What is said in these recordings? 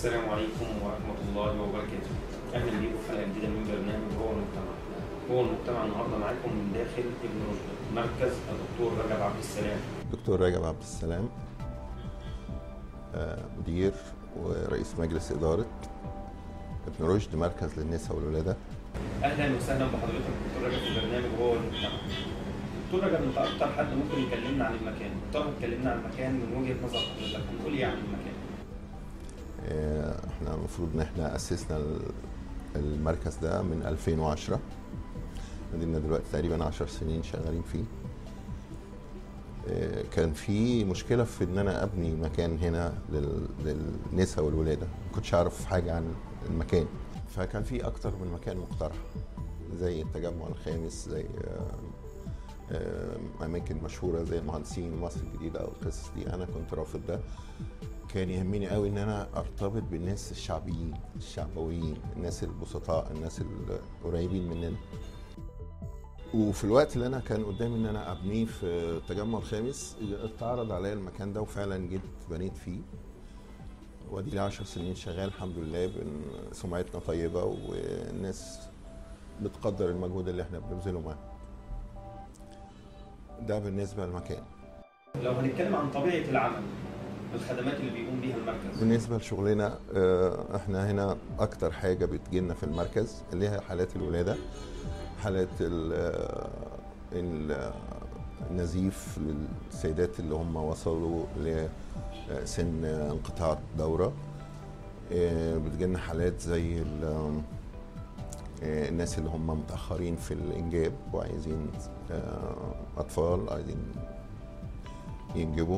السلام عليكم ورحمة الله وبركاته. أهلا بيكم في حلقة جديدة من برنامج هو المجتمع. هو المجتمع النهارده معاكم من داخل ابن رشد، مركز الدكتور رجب عبد السلام. دكتور رجب عبد السلام، مدير ورئيس مجلس إدارة ابن رشد مركز للنساء والولادة. أهلا وسهلا بحضرتك دكتور رجب في برنامج هو المجتمع. دكتور رجب، أنت أكتر حد ممكن يكلمنا عن المكان، طب اتكلمنا عن المكان من وجهة نظر حضرتك، هنقول إيه عن المكان؟ احنا المفروض ان احنا اسسنا المركز ده من 2010. عندنا دلوقتي تقريبا 10 سنين شغالين فيه. كان في مشكله في ان انا ابني مكان هنا للنساء والولاده، ما كنتش اعرف حاجه عن المكان، فكان في اكتر من مكان مقترح زي التجمع الخامس، زي اماكن مشهوره زي المهندسين ومصر الجديده او القصص دي. انا كنت رافض ده. كان يهمني قوي ان انا ارتبط بالناس الشعبيين الشعبويين، الناس البسطاء، الناس القريبين مننا. وفي الوقت اللي انا كان قدامي ان انا ابنيه في التجمع الخامس، اتعرض عليا المكان ده وفعلا جيت بنيت فيه. وادي لي 10 سنين شغال الحمد لله، سمعتنا طيبه والناس بتقدر المجهود اللي احنا بنبذله معاه. ده بالنسبه للمكان. لو هنتكلم عن طبيعة العمل، الخدمات اللي بيقوم بيها المركز. بالنسبه لشغلنا، احنا هنا اكتر حاجه بتجيلنا في المركز اللي هي حالات الولاده، حالات النزيف للسيدات اللي هم وصلوا لسن انقطاع الدوره. بتجيلنا حالات زي الناس اللي هم متاخرين في الانجاب وعايزين اطفال عايزين ينجبوا.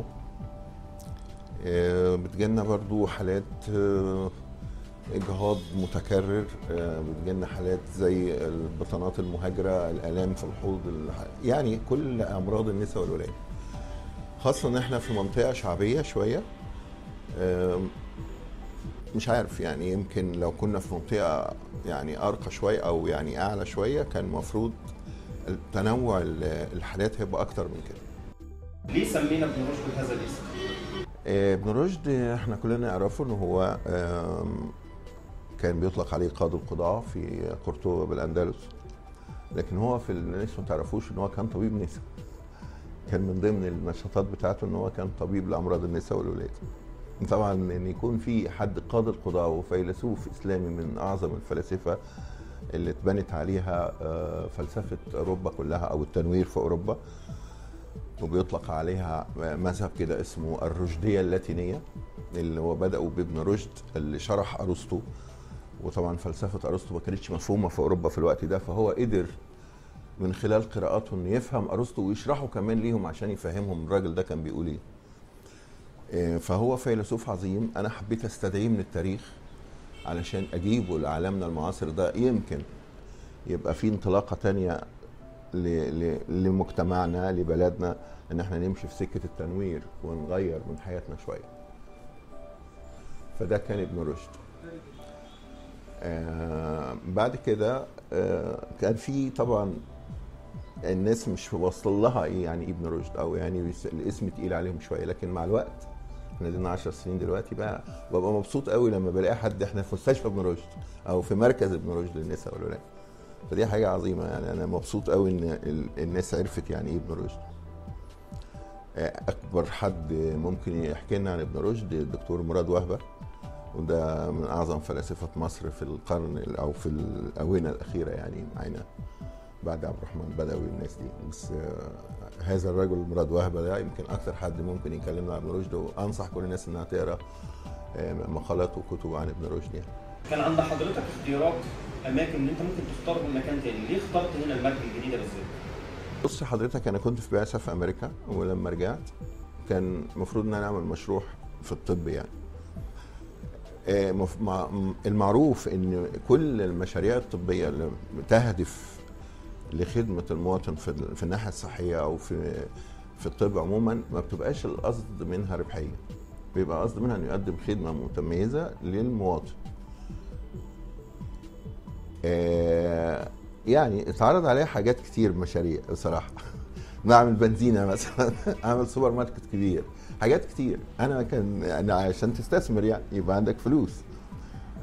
بتجيلنا برضو حالات اجهاض متكرر. بتجيلنا حالات زي البطانات المهاجره، الالام في الحوض، يعني كل امراض النساء والولاده. خاصه ان احنا في منطقه شعبيه شويه. مش عارف، يعني يمكن لو كنا في منطقه يعني ارقى شويه او يعني اعلى شويه كان المفروض تنوع الحالات هيبقى اكتر من كده. ليه سمينا ابن رشد بهذا الاسم؟ ابن رشد احنا كلنا نعرفه ان هو كان بيطلق عليه قاضي القضاة في قرطبة بالأندلس، لكن هو في الناس ما تعرفوش ان هو كان طبيب نساء. كان من ضمن النشاطات بتاعته ان هو كان طبيب لأمراض النساء والولادة. طبعا ان يكون في حد قاضي القضاة وفيلسوف اسلامي من اعظم الفلاسفة اللي اتبنت عليها فلسفة اوروبا كلها او التنوير في اوروبا، وبيطلق عليها مذهب كده اسمه الرشدية اللاتينية، اللي هو بدأوا بابن رشد اللي شرح أرسطو. وطبعا فلسفة أرسطو ما كانتش مفهومة في أوروبا في الوقت ده، فهو قدر من خلال قراءاته إنه يفهم أرسطو ويشرحه كمان ليهم عشان يفهمهم الراجل ده كان بيقول إيه. فهو فيلسوف عظيم. أنا حبيت أستدعيه من التاريخ علشان أجيبه لعالمنا المعاصر ده، يمكن يبقى في انطلاقة تانية لمجتمعنا لبلدنا، ان احنا نمشي في سكة التنوير ونغير من حياتنا شوية. فده كان ابن رشد. بعد كده كان في طبعا الناس مش واصل لها ايه يعني ابن رشد، او يعني الاسم تقيل عليهم شوية، لكن مع الوقت احنا لنا 10 سنين دلوقتي بقى ببقى مبسوط قوي لما بلاقي حد احنا في مستشفى ابن رشد او في مركز ابن رشد للنساء والولاد. فدي حاجة عظيمة، يعني أنا مبسوط قوي إن الناس عرفت يعني إيه ابن رشد. أكبر حد ممكن يحكي لنا عن ابن رشد الدكتور مراد وهبة، وده من أعظم فلاسفة مصر في القرن أو في الآونة الأخيرة، يعني معانا بعد عبد الرحمن بدوي والناس دي. بس هذا الرجل مراد وهبة ده يمكن أكثر حد ممكن يكلمنا عن ابن رشد، وأنصح كل الناس إنها تقرأ مقالات وكتب عن ابن رشد يعني. كان عند حضرتك اختيارات اماكن ان انت ممكن تختار من مكان تاني، ليه اخترت هنا المركز الجديده بالذات؟ بص حضرتك، انا كنت في بعثه في امريكا، ولما رجعت كان المفروض ان انا اعمل مشروع في الطب يعني. المعروف ان كل المشاريع الطبيه اللي تهدف لخدمه المواطن في الناحيه الصحيه او في الطب عموما ما بتبقاش القصد منها ربحيه، بيبقى قصد منها انه يقدم خدمه متميزه للمواطن. يعني اتعرض عليها حاجات كتير، مشاريع بصراحه. نعمل بنزينه مثلا، اعمل سوبر ماركت كبير، حاجات كتير. انا عشان تستثمر يعني يبقى عندك فلوس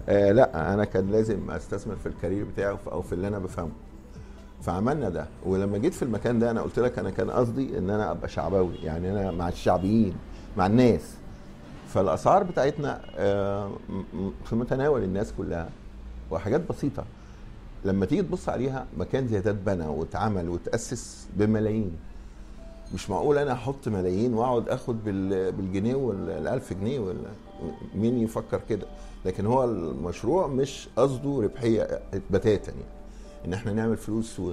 لا، انا كان لازم استثمر في الكارير بتاعي او في اللي انا بفهمه. فعملنا ده، ولما جيت في المكان ده انا قلت لك انا كان قصدي ان انا ابقى شعبوي، يعني انا مع الشعبيين، مع الناس. فالاسعار بتاعتنا في متناول الناس كلها، وحاجات بسيطه. لما تيجي تبص عليها، مكان زي ده اتبنى واتعمل وتاسس بملايين. مش معقول انا احط ملايين واقعد اخد بالجنيه وال1000 جنيه مين يفكر كده؟ لكن هو المشروع مش قصده ربحيه بتاتا، يعني ان احنا نعمل فلوس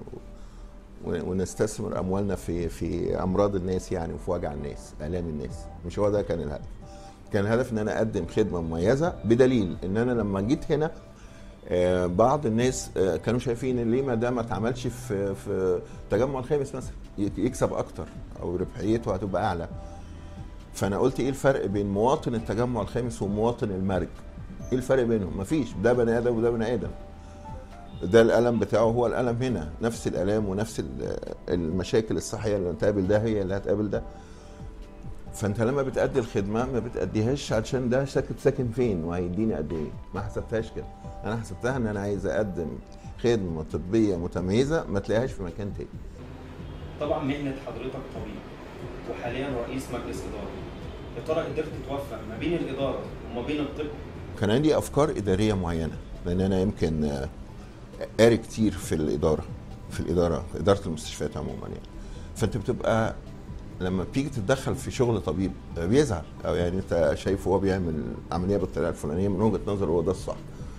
ونستثمر اموالنا في امراض الناس، يعني وفي وجع الناس، الام الناس. مش هو ده كان الهدف. كان الهدف ان انا اقدم خدمه مميزه، بدليل ان انا لما جيت هنا بعض الناس كانوا شايفين ان ليه ما ده ما اتعملش في التجمع الخامس مثلا، يكسب اكتر او ربحيته هتبقى اعلى. فانا قلت ايه الفرق بين مواطن التجمع الخامس ومواطن المرج؟ ايه الفرق بينهم؟ مفيش، ده بني ادم وده بني ادم. ده الالم بتاعه هو الالم هنا، نفس الالام ونفس المشاكل الصحيه اللي هتقابل ده هي اللي هتقابل ده. فانت لما بتأدي الخدمه ما بتأديهاش عشان ده ساكن فين وهيديني قد ايه، ما حسبتهاش كده. انا حسبتها ان انا عايز اقدم خدمه طبيه متميزه ما تلاقيهاش في مكان تاني. طبعا مهنه حضرتك طبيب وحاليا رئيس مجلس اداره، يا ترى قدرت توفق ما بين الاداره وما بين الطب؟ كان عندي افكار اداريه معينه، لان انا يمكن قاري كتير في اداره المستشفيات عموما يعني. فانت بتبقى لما بتيجي تتدخل في شغل طبيب بيزعل، او يعني انت شايفه هو بيعمل عمليه بالطريقه الفلانيه، من وجهه نظره هو ده الصح.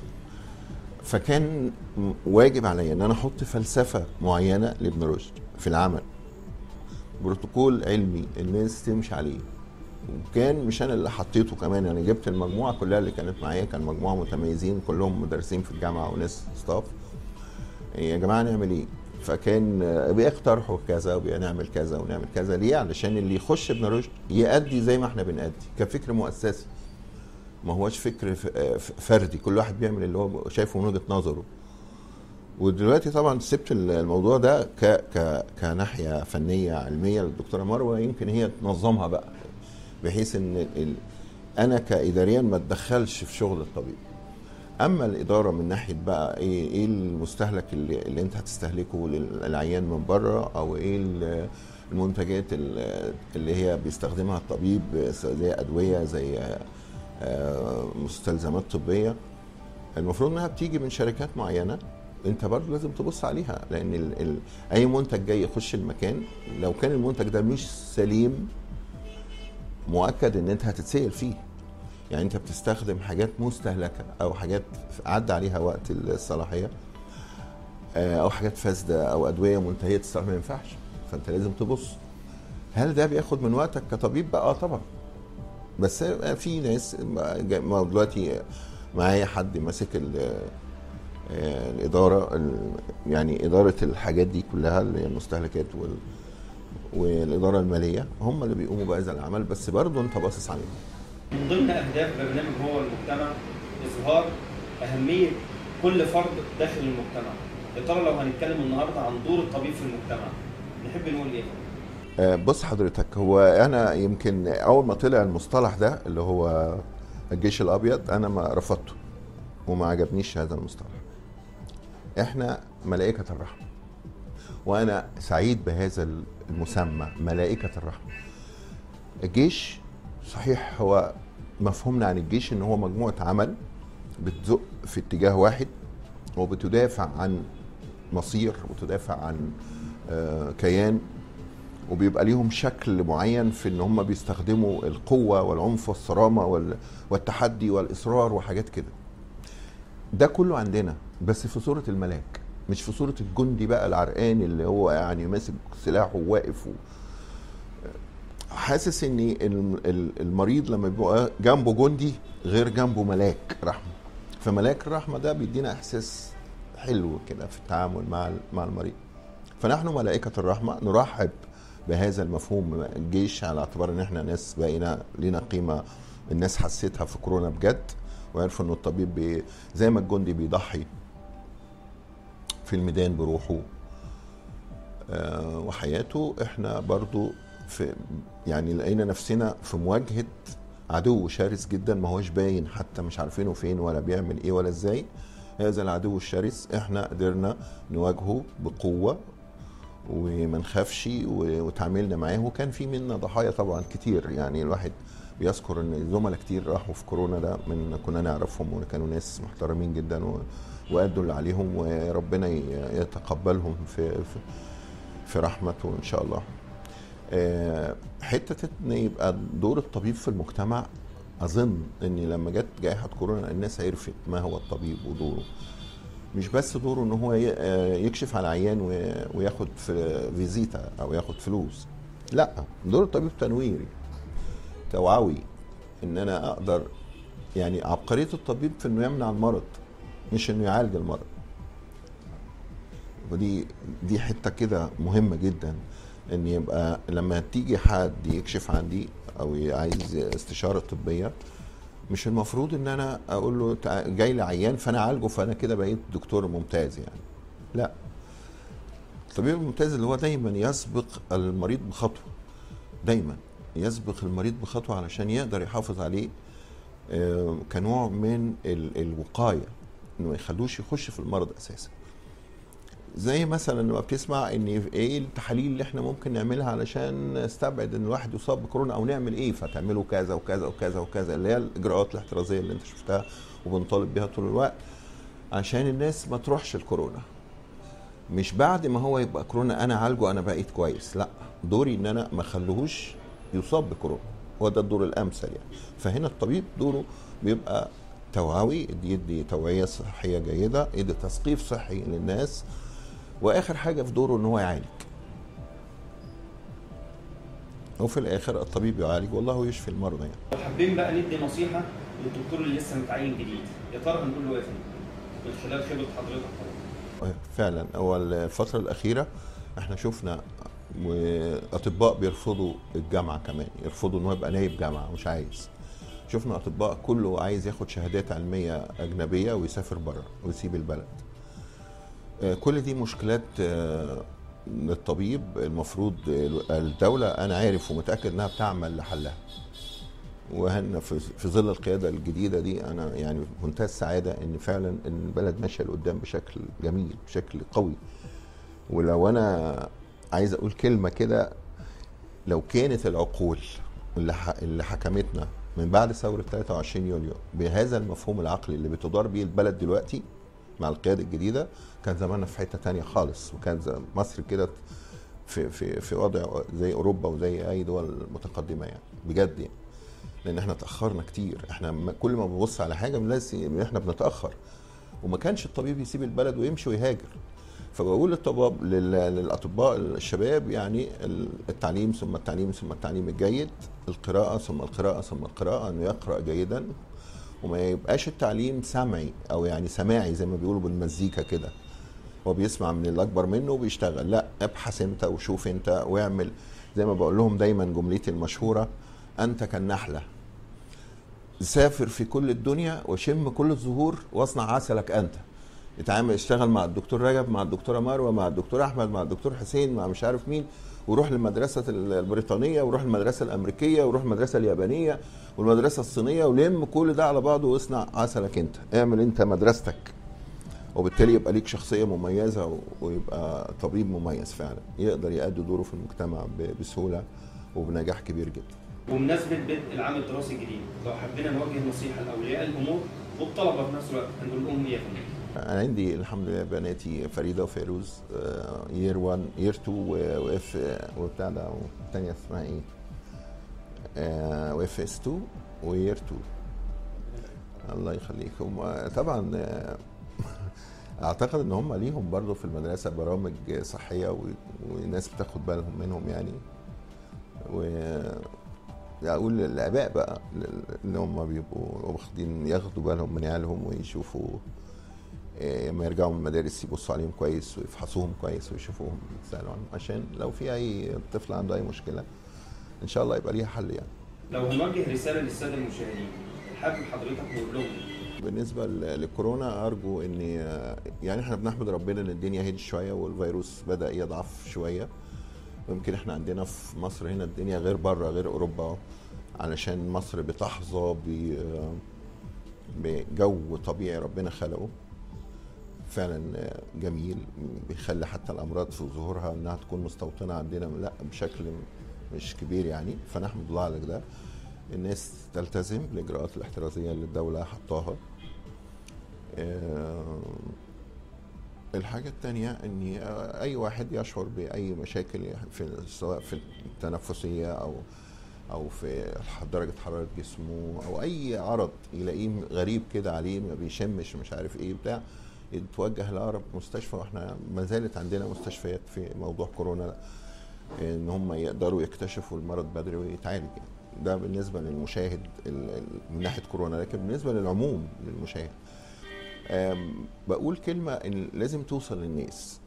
فكان واجب عليا ان انا احط فلسفه معينه لابن رشد في العمل، بروتوكول علمي الناس تمشي عليه. وكان مش انا اللي حطيته كمان، انا جبت المجموعه كلها اللي كانت معايا، كان مجموعه متميزين كلهم مدرسين في الجامعه وناس ستاف. يا جماعه نعمل ايه؟ فكان بيقترحوا كذا وبنعمل كذا ونعمل كذا. ليه؟ علشان اللي يخش ابن رشد يأدي زي ما احنا بنأدي كفكر مؤسسي، ما هوش فكر فردي كل واحد بيعمل اللي هو شايفه من وجهة نظره. ودلوقتي طبعا سبت الموضوع ده كناحية فنية علمية للدكتورة مروة، يمكن هي تنظمها بقى بحيث ان انا كإداريا ما اتدخلش في شغل الطبيب. اما الاداره من ناحيه بقى ايه المستهلك اللي انت هتستهلكه للعيان من بره، او ايه المنتجات اللي هي بيستخدمها الطبيب زي ادويه، زي مستلزمات طبيه، المفروض انها بتيجي من شركات معينه. انت برضه لازم تبص عليها، لان اي منتج جاي يخش المكان لو كان المنتج ده مش سليم مؤكد ان انت هتتسأل فيه. يعني انت بتستخدم حاجات مستهلكه او حاجات عدى عليها وقت الصلاحيه، او حاجات فاسده او ادويه منتهيه الصلاحيه، ما ينفعش. فانت لازم تبص هل ده بياخد من وقتك كطبيب بقى؟ طبعا. بس في ناس دلوقتي معايا حد ماسك الاداره، يعني اداره الحاجات دي كلها اللي هي المستهلكات والاداره الماليه، هم اللي بيقوموا بهذا العمل، بس برضه انت باصص عليهم. من ضمن اهداف برنامج هو المجتمع اظهار اهميه كل فرد داخل المجتمع. يا ترى لو هنتكلم النهارده عن دور الطبيب في المجتمع نحب نقول ايه؟ بص حضرتك، هو انا يمكن اول ما طلع المصطلح ده اللي هو الجيش الابيض انا ما رفضته وما عجبنيش هذا المصطلح. احنا ملائكه الرحمه، وانا سعيد بهذا المسمى ملائكه الرحمه. الجيش صحيح هو مفهومنا عن الجيش ان هو مجموعه عمل بتزق في اتجاه واحد، وبتدافع عن مصير وتدافع عن كيان، وبيبقى ليهم شكل معين في ان هم بيستخدموا القوه والعنف والصرامه والتحدي والاصرار وحاجات كده. ده كله عندنا بس في صوره الملاك، مش في صوره الجندي بقى العرقان اللي هو يعني ماسك سلاحه وواقف حاسس ان المريض لما بيبقى جنبه جندي غير جنبه ملاك رحمه. فملاك الرحمه ده بيدينا احساس حلو كده في التعامل مع المريض. فنحن ملائكه الرحمه نرحب بهذا المفهوم الجيش، على اعتبار ان احنا ناس بقينا لينا قيمه، الناس حسيتها في كورونا بجد، وعرفوا ان الطبيب زي ما الجندي بيضحي في الميدان بروحه وحياته، احنا برضو في يعني لقينا نفسنا في مواجهه عدو شرس جدا ما هوش باين، حتى مش عارفينه فين ولا بيعمل ايه ولا ازاي. هذا العدو الشرس احنا قدرنا نواجهه بقوة وما نخافش وتعاملنا معاه، وكان في منا ضحايا طبعا كتير. يعني الواحد بيذكر ان زملاء كتير راحوا في كورونا ده من كنا نعرفهم وكانوا ناس محترمين جدا وأدوا اللي عليهم، وربنا يتقبلهم في رحمته ان شاء الله. حته ان يبقى دور الطبيب في المجتمع، اظن ان لما جت جائحه كورونا الناس عرفت ما هو الطبيب ودوره. مش بس دوره ان هو يكشف على عيان وياخد في فيزيتا او ياخد فلوس، لا، دور الطبيب تنويري توعوي، ان انا اقدر يعني عبقريه الطبيب في انه يمنع المرض مش انه يعالج المرض. ودي حته كده مهمه جدا، ان يبقى لما تيجي حد يكشف عندي او عايز استشاره طبيه، مش المفروض ان انا اقول له جاي لي عيان فانا اعالجه فانا كده بقيت دكتور ممتاز يعني. لا، الطبيب الممتاز اللي هو دايما يسبق المريض بخطوه، دايما يسبق المريض بخطوه علشان يقدر يحافظ عليه كنوع من الوقايه، انه ما يخلوش يخش في المرض اساسا. زي مثلا لما بتسمع ان ايه التحاليل اللي احنا ممكن نعملها علشان نستبعد ان الواحد يصاب بكورونا او نعمل ايه، فتعملوا كذا وكذا وكذا وكذا، اللي هي الاجراءات الاحترازيه اللي انت شفتها وبنطالب بيها طول الوقت عشان الناس ما تروحش الكورونا. مش بعد ما هو يبقى كورونا انا اعالجه انا بقيت كويس، لا، دوري ان انا ما اخليهوش يصاب بكورونا، هو ده الدور الامثل يعني. فهنا الطبيب دوره بيبقى توعوي، يدي توعيه صحيه جيده، يدي تثقيف صحي للناس، واخر حاجه في دوره ان هو يعالج. وفي الاخر الطبيب يعالج والله يشفي المرضى يعني. لو حابين بقى ندي نصيحه للدكتور اللي لسه متعين جديد، يا ترى هنقول له ايه من خلال خبره حضرتك طبعا؟ فعلا هو الفتره الاخيره احنا شفنا اطباء بيرفضوا الجامعه، كمان يرفضوا ان هو يبقى نايب جامعه، مش عايز. شفنا اطباء كله عايز ياخد شهادات علميه اجنبيه ويسافر بره ويسيب البلد. كل دي مشكلات للطبيب، المفروض الدولة أنا عارف ومتأكد أنها بتعمل لحلها. وهنا في ظل القيادة الجديدة دي أنا يعني منتهى السعادة إن فعلا إن البلد ماشية لقدام بشكل جميل بشكل قوي. ولو أنا عايز أقول كلمة كده، لو كانت العقول اللي حكمتنا من بعد ثورة 23 يوليو بهذا المفهوم العقلي اللي بتدار بيه البلد دلوقتي مع القيادة الجديدة، كان زماننا في حتة تانية خالص، وكان مصر كده في وضع زي أوروبا وزي أي دول متقدمة يعني بجد يعني. لأن احنا تأخرنا كتير، احنا كل ما بنبص على حاجة بنلاقي احنا بنتأخر، وما كانش الطبيب يسيب البلد ويمشي ويهاجر. فبقول للأطباء الشباب يعني التعليم ثم التعليم ثم التعليم الجيد، القراءة ثم القراءة ثم القراءة، أنه يقرأ جيدا وما يبقاش التعليم سمعي او يعني سماعي زي ما بيقولوا بالمزيكا كده، هو بيسمع من اللي اكبر منه وبيشتغل. لا، ابحث انت وشوف انت واعمل. زي ما بقول لهم دايما جملتي المشهوره، انت كالنحله، سافر في كل الدنيا وشم كل الزهور واصنع عسلك انت. اتعامل، اشتغل مع الدكتور رجب، مع الدكتوره مروه، مع الدكتور احمد، مع الدكتور حسين، مع مش عارف مين، وروح للمدرسه البريطانيه وروح المدرسه الامريكيه وروح المدرسه اليابانيه والمدرسه الصينيه، ولم كل ده على بعضه واصنع عسلك انت، اعمل انت مدرستك، وبالتالي يبقى ليك شخصيه مميزه ويبقى طبيب مميز فعلا يقدر يؤدي دوره في المجتمع بسهوله وبنجاح كبير جدا. بمناسبه بدء العام الدراسي الجديد، لو حبينا نوجه نصيحه لاولياء الامور والطلبه في نفس الوقت، هنقول لهم ايه يا فندم؟ أنا عندي الحمد لله بناتي فريدة وفيروز يير 1 يير 2 واف وبتاع ده، والثانية اسمها ايه؟ واف اس 2 ويير 2. الله يخليكم. طبعا اعتقد ان هم ليهم برضه في المدرسة برامج صحية والناس بتاخد بالهم منهم يعني. اقول للاباء بقى ان هم بيبقوا واخدين ياخدوا بالهم من عيالهم ويشوفوا لما يرجعوا من المدارس يبصوا عليهم كويس ويفحصوهم كويس ويشوفوهم يتسالوا عنهم، عشان لو في اي طفل عنده اي مشكله ان شاء الله يبقى ليها حل يعني. لو هنوجه رساله للساده المشاهدين، حابب حضرتك نقول لهم بالنسبه للكورونا؟ ارجو ان يعني احنا بنحمد ربنا ان الدنيا هدت شويه والفيروس بدا يضعف شويه. ويمكن احنا عندنا في مصر هنا الدنيا غير بره غير اوروبا، علشان مصر بتحظى بجو طبيعي ربنا خلقه فعلا جميل، بيخلي حتى الامراض في ظهورها انها تكون مستوطنه عندنا لا بشكل مش كبير يعني، فنحمد الله على ده. الناس تلتزم بالاجراءات الاحترازيه اللي الدوله حطاها. الحاجه الثانيه ان اي واحد يشعر باي مشاكل سواء في التنفسيه او في درجه حراره جسمه او اي عرض يلاقيه غريب كده عليه، ما بيشمش مش عارف ايه بتاع، يتوجه لاقرب مستشفى. واحنا ما زالت عندنا مستشفيات في موضوع كورونا ان هم يقدروا يكتشفوا المرض بدري ويتعالج يعني. ده بالنسبه للمشاهد من ناحيه كورونا، لكن بالنسبه للعموم للمشاهد بقول كلمه ان لازم توصل للناس.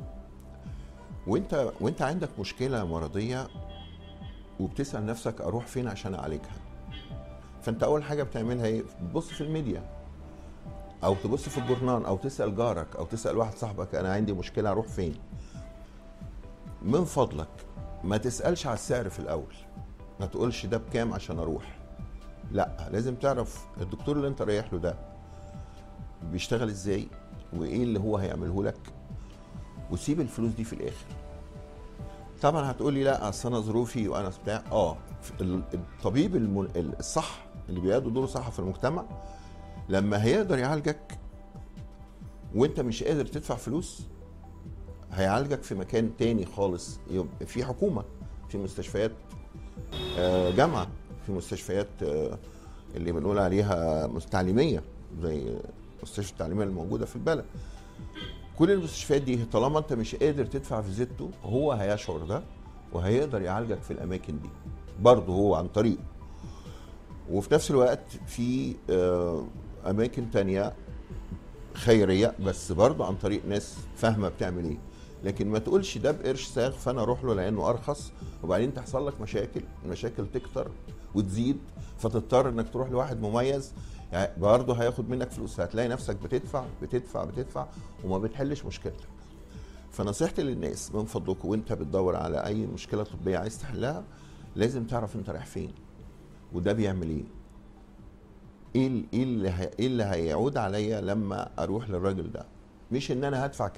وانت عندك مشكله مرضيه وبتسال نفسك اروح فين عشان اعالجها، فانت اول حاجه بتعملها ايه؟ تبص في الميديا او تبص في الجورنال او تسال جارك او تسال واحد صاحبك انا عندي مشكله اروح فين. من فضلك ما تسالش على السعر في الاول، ما تقولش ده بكام عشان اروح، لا لازم تعرف الدكتور اللي انت رايح له ده بيشتغل ازاي وايه اللي هو هيعمله لك، وسيب الفلوس دي في الاخر. طبعا هتقولي لا اصل انا ظروفي وانا بتاع الطبيب الصح اللي بيأدي دوره صح في المجتمع لما هيقدر يعالجك وانت مش قادر تدفع فلوس هيعالجك في مكان تاني خالص، في حكومة، في مستشفيات جامعة، في مستشفيات اللي بنقول عليها تعليمية زي مستشفى التعليمية الموجودة في البلد. كل المستشفيات دي طالما انت مش قادر تدفع فيزيته هو هيشعر ده وهيقدر يعالجك في الأماكن دي برضه هو عن طريقه. وفي نفس الوقت في أماكن تانية خيرية بس برضه عن طريق ناس فاهمة بتعمل ايه. لكن ما تقولش ده بقرش ساغ فانا اروح له لانه ارخص وبعدين تحصل لك المشاكل تكتر وتزيد فتضطر انك تروح لواحد مميز يعني برضه هياخد منك فلوس، هتلاقي نفسك بتدفع وما بتحلش مشكلتك. فنصيحتي للناس من فضلكم وانت بتدور على اي مشكله طبيه عايز تحلها لازم تعرف انت رايح فين وده بيعمل ايه. ايه اللي هيعود عليا لما اروح للراجل ده، مش ان انا هدفع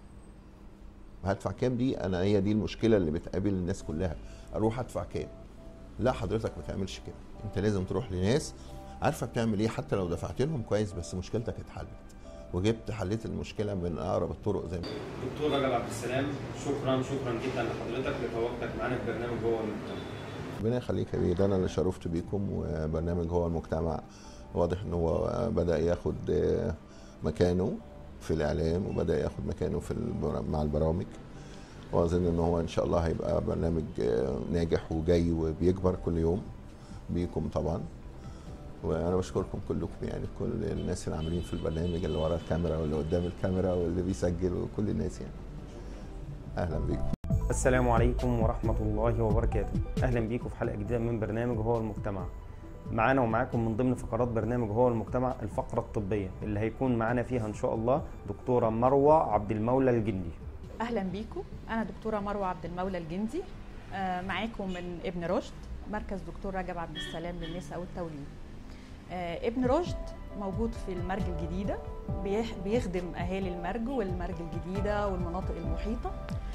كام دي هي دي المشكله اللي بتقابل الناس كلها، اروح ادفع كام. لا حضرتك ما تعملش كده، انت لازم تروح لناس عارفه بتعمل ايه حتى لو دفعت لهم كويس بس مشكلتك اتحلت وجبت حليت المشكله من اقرب الطرق. زي ما دكتور رجب عبد السلام شكرا جدا لحضرتك لتواجدك معانا في برنامج جوه المجتمع. ربنا يخليك يا بيه، ده انا اللي شرفت بيكم. وبرنامج جوه المجتمع واضح ان هو بدا ياخد مكانه في الاعلام وبدا ياخد مكانه مع البرامج، واظن ان هو ان شاء الله هيبقى برنامج ناجح وجاي وبيكبر كل يوم بيكم طبعا. وانا بشكركم كلكم يعني كل الناس اللي عاملين في البرنامج اللي ورا الكاميرا واللي قدام الكاميرا واللي بيسجل وكل الناس يعني. اهلا بيكم. السلام عليكم ورحمه الله وبركاته. اهلا بيكم في حلقه جديده من برنامج هو المجتمع. معانا ومعاكم من ضمن فقرات برنامج هو المجتمع الفقره الطبيه اللي هيكون معانا فيها ان شاء الله دكتوره مروه عبد المولى الجندي. اهلا بيكم، انا دكتوره مروه عبد المولى الجندي معاكم من ابن رشد مركز دكتور رجب عبد السلام للنساء والتوليد. ابن رشد موجود في المرج الجديده، بيخدم اهالي المرج والمرج الجديده والمناطق المحيطه.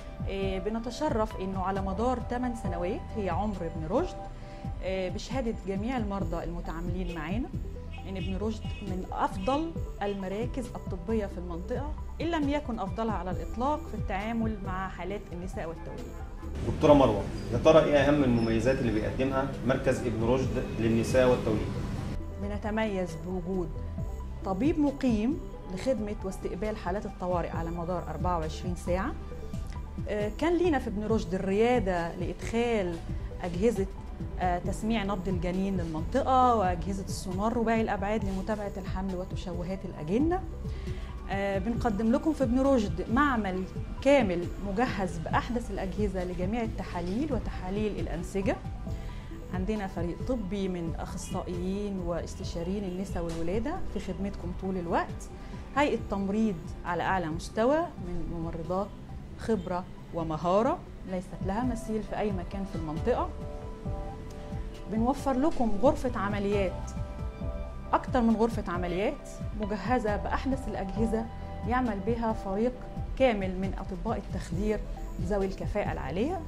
بنتشرف انه على مدار 8 سنوات هي عمر ابن رشد بشهاده جميع المرضى المتعاملين معانا ان ابن رشد من افضل المراكز الطبيه في المنطقه ان لم يكن افضلها على الاطلاق في التعامل مع حالات النساء والتوليد. دكتوره مروه، يا ترى ايه اهم المميزات اللي بيقدمها مركز ابن رشد للنساء والتوليد؟ بنتميز بوجود طبيب مقيم لخدمه واستقبال حالات الطوارئ على مدار 24 ساعه. كان لينا في ابن رشد الرياده لادخال اجهزه تسميع نبض الجنين للمنطقة وأجهزة السونار رباعي الأبعاد لمتابعة الحمل وتشوهات الأجنة. بنقدم لكم في ابن رشد معمل كامل مجهز بأحدث الأجهزة لجميع التحاليل وتحاليل الأنسجة. عندنا فريق طبي من أخصائيين واستشاريين النساء والولادة في خدمتكم طول الوقت. هيئة تمريض على أعلى مستوى من ممرضات خبرة ومهارة ليست لها مثيل في أي مكان في المنطقة. بنوفر لكم غرفة عمليات، أكتر من غرفة عمليات مجهزة بأحدث الأجهزة يعمل بها فريق كامل من أطباء التخدير ذوي الكفاءة العالية.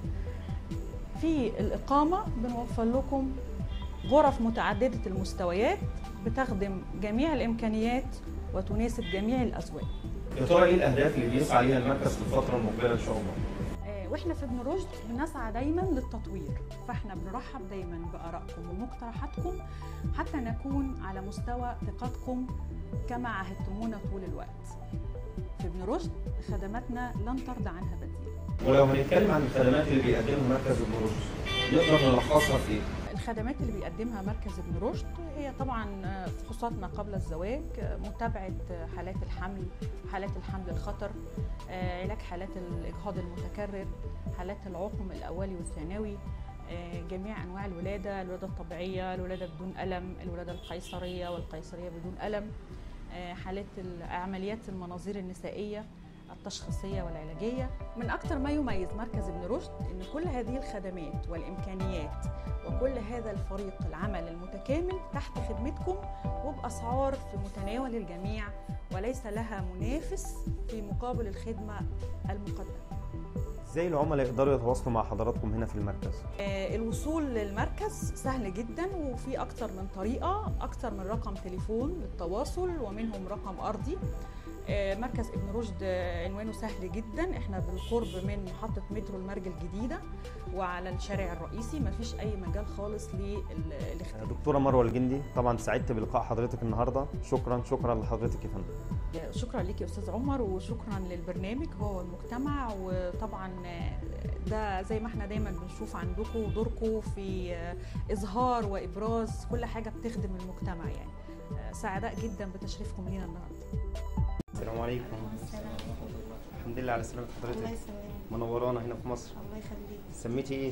في الإقامة بنوفر لكم غرف متعددة المستويات بتخدم جميع الإمكانيات وتناسب جميع الأذواق. يا ترى ايه الاهداف اللي بيسعى ليها المركز في الفتره المقبله ان شاء الله؟ واحنا في ابن رشد بنسعى دايما للتطوير، فاحنا بنرحب دايما بآرائكم ومقترحاتكم حتى نكون على مستوى ثقتكم كما عهدتمونا طول الوقت. في ابن رشد خدماتنا لن ترضى عنها بديل. ولو هنتكلم عن الخدمات اللي بيقدمها مركز ابن رشد نقدر نلخصها في ايه؟ الخدمات اللي بيقدمها مركز ابن رشد هي طبعا فحوصات ما قبل الزواج، متابعة حالات الحمل، حالات الحمل الخطر، علاج حالات الإجهاض المتكرر، حالات العقم الأولي والثانوي، جميع أنواع الولادة، الولادة الطبيعية، الولادة بدون ألم، الولادة القيصرية والقيصرية بدون ألم، حالات عمليات المناظير النسائية التشخيصية والعلاجية. من أكثر ما يميز مركز ابن رشد أن كل هذه الخدمات والإمكانيات وكل هذا الفريق العمل المتكامل تحت خدمتكم وبأسعار في متناول الجميع وليس لها منافس في مقابل الخدمة المقدمة. ازاي العملاء يقدروا يتواصلوا مع حضراتكم هنا في المركز؟ الوصول للمركز سهل جدا وفي أكثر من طريقة، أكثر من رقم تليفون للتواصل ومنهم رقم أرضي. مركز ابن رشد عنوانه سهل جدا، احنا بالقرب من محطة مترو المرج الجديدة وعلى الشارع الرئيسي، مفيش أي مجال خالص للاختلاف. دكتورة مروة الجندي، طبعا سعدت بلقاء حضرتك النهارده، شكرا لحضرتك يا فندم. شكرا ليك يا أستاذ عمر وشكرا للبرنامج هو المجتمع، وطبعا ده زي ما احنا دايما بنشوف عندكم دوركم في إظهار وإبراز كل حاجة بتخدم المجتمع. يعني سعداء جدا بتشريفكم لينا النهارده. السلام عليكم. الحمد لله على سلامة حضرتك. الله يسلمك. منورانا هنا في مصر. الله يخليك. سميتي ايه؟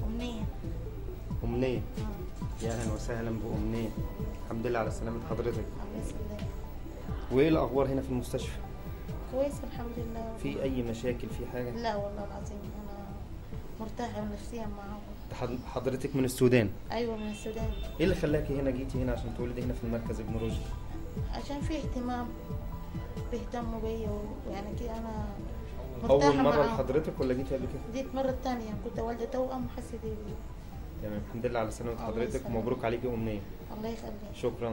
أمنية. يا اهلا وسهلا بأمنية. الحمد لله على سلامة حضرتك. الله يسلمك. وايه الأخبار هنا في المستشفى؟ كويس الحمد لله. في أي مشاكل في حاجة؟ لا والله العظيم أنا مرتاحة نفسيا معاهم. حضرتك من السودان؟ أيوة من السودان. ايه اللي خلاكي هنا جيتي هنا عشان تولدي هنا في المركز ابن رشد؟ عشان في اهتمام، بيهتموا بيا ويعني كده أنا مرتاحة أول مرة معاهم. لحضرتك ولا جيتي قبل كده؟ جيت مرة تانية، كنت والدة توأم وحسيت بيه. تمام، الحمد لله على سلامة الله حضرتك يسلمك. ومبروك عليكي أمنية. الله يخليك. شكرا.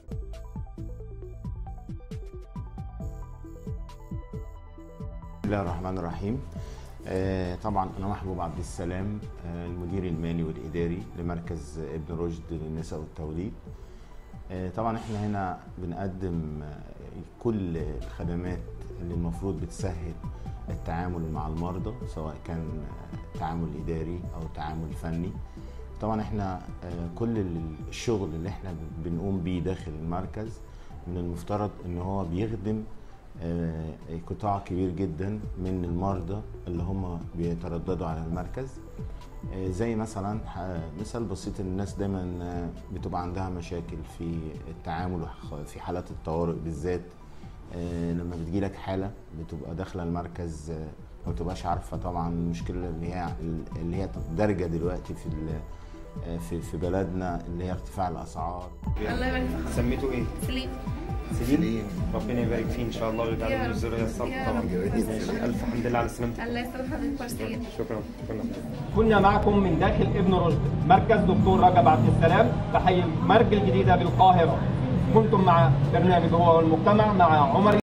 بسم الله الرحمن الرحيم. طبعا انا محبوب عبد السلام، المدير المالي والاداري لمركز ابن رشد للنساء والتوليد. طبعا احنا هنا بنقدم كل الخدمات اللي المفروض بتسهل التعامل مع المرضى، سواء كان تعامل اداري او تعامل فني. طبعا احنا كل الشغل اللي احنا بنقوم بيه داخل المركز من المفترض ان هو بيخدم قطاع كبير جدا من المرضى اللي هم بيترددوا على المركز. زي مثلا مثال بسيط، الناس دايما بتبقى عندها مشاكل في التعامل في حالات الطوارئ بالذات. لما بتجيلك حالة بتبقى داخله المركز ما بتبقاش عارفه طبعا المشكله اللي هي دارجه دلوقتي في بلدنا، اللي هي ارتفاع الاسعار. الله يبارك فيك. سميته ايه؟ سليم. ربنا يبارك فيه ان شاء الله ويجعله من الذريه الصالحه طبعا. الف حمد لله على سلامتك. الله يسلمك حضرتك، كويس. شكرا. كنا معكم من داخل ابن رشد، مركز دكتور رجب عبد السلام في حي المرج الجديدة بالقاهرة. كنتم مع برنامج هو والمجتمع مع عمر